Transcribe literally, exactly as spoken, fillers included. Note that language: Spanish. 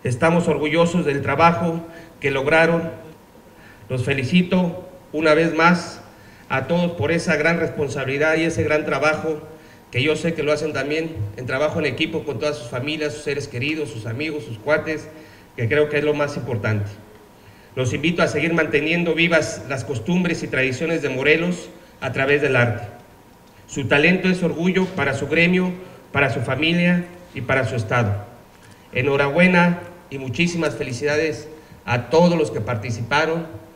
Estamos orgullosos del trabajo que lograron. Los felicito una vez más a todos por esa gran responsabilidad y ese gran trabajo, que yo sé que lo hacen también en trabajo en equipo con todas sus familias, sus seres queridos, sus amigos, sus cuates, que creo que es lo más importante. Los invito a seguir manteniendo vivas las costumbres y tradiciones de Morelos a través del arte. Su talento es orgullo para su gremio, para su familia y para su estado. Enhorabuena y muchísimas felicidades a todos los que participaron